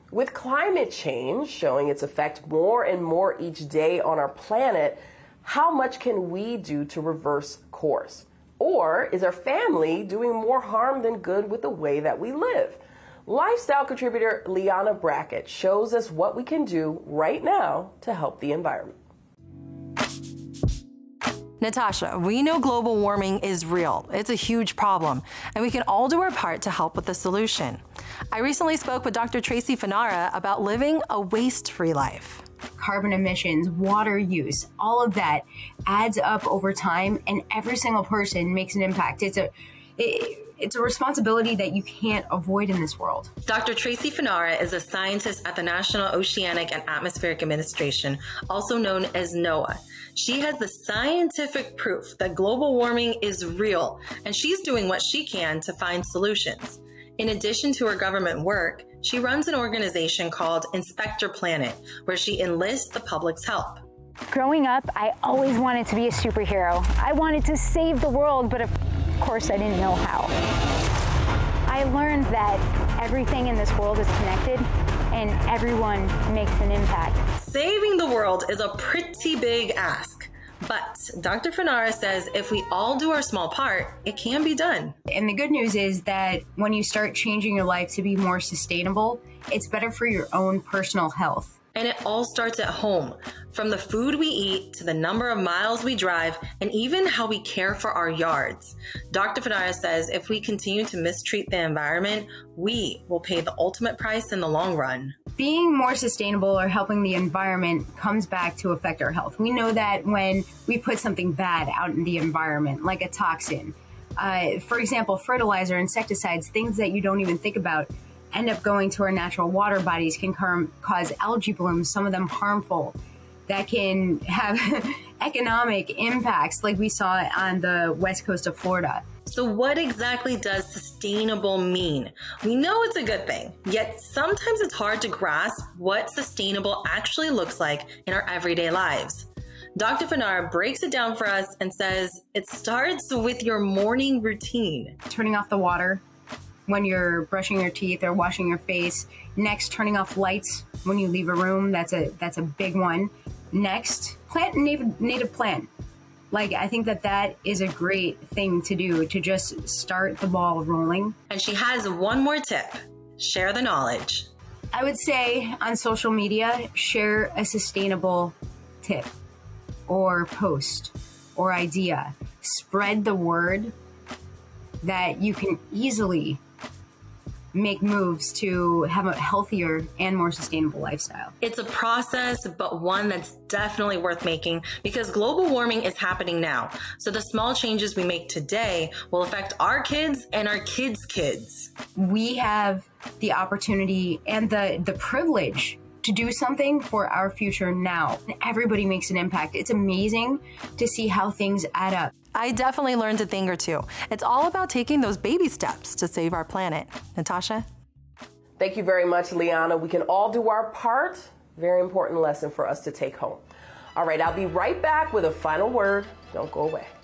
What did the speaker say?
With climate change showing its effect more and more each day on our planet, how much can we do to reverse course? Or is our family doing more harm than good with the way that we live? Lifestyle contributor Liana Brackett shows us what we can do right now to help the environment. Natasha, we know global warming is real. It's a huge problem, and we can all do our part to help with the solution. I recently spoke with Dr. Tracy Fanara about living a waste-free life. Carbon emissions, water use, all of that adds up over time, and every single person makes an impact. It's a responsibility that you can't avoid in this world. Dr. Tracy Fanara is a scientist at the National Oceanic and Atmospheric Administration, also known as NOAA. She has the scientific proof that global warming is real, and she's doing what she can to find solutions. In addition to her government work, she runs an organization called Inspector Planet, where she enlists the public's help. Growing up, I always wanted to be a superhero. I wanted to save the world, but of course I didn't know how. I learned that everything in this world is connected and everyone makes an impact. Saving the world is a pretty big ask, but Dr. Fanara says if we all do our small part, it can be done. And the good news is that when you start changing your life to be more sustainable, it's better for your own personal health. And it all starts at home, from the food we eat to the number of miles we drive and even how we care for our yards. Dr. Fanara says if we continue to mistreat the environment, we will pay the ultimate price in the long run. Being more sustainable or helping the environment comes back to affect our health. We know that when we put something bad out in the environment, like a toxin, for example, fertilizer, insecticides, things that you don't even think about, end up going to our natural water bodies, can cause algae blooms, some of them harmful, that can have economic impacts like we saw on the west coast of Florida. So what exactly does sustainable mean? We know it's a good thing, yet sometimes it's hard to grasp what sustainable actually looks like in our everyday lives. Dr. Fanara breaks it down for us and says it starts with your morning routine. Turning off the water when you're brushing your teeth or washing your face. Next, turning off lights when you leave a room. That's a big one. Next, plant a native plant. Like, I think that is a great thing to do, to just start the ball rolling. And she has one more tip. Share the knowledge. I would say on social media, share a sustainable tip or post or idea. Spread the word that you can easily make moves to have a healthier and more sustainable lifestyle. It's a process, but one that's definitely worth making because global warming is happening now. So the small changes we make today will affect our kids and our kids' kids. We have the opportunity and the privilege to do something for our future now. Everybody makes an impact. It's amazing to see how things add up. I definitely learned a thing or two. It's all about taking those baby steps to save our planet. Natasha? Thank you very much, Liana. We can all do our part. Very important lesson for us to take home. All right, I'll be right back with a final word. Don't go away.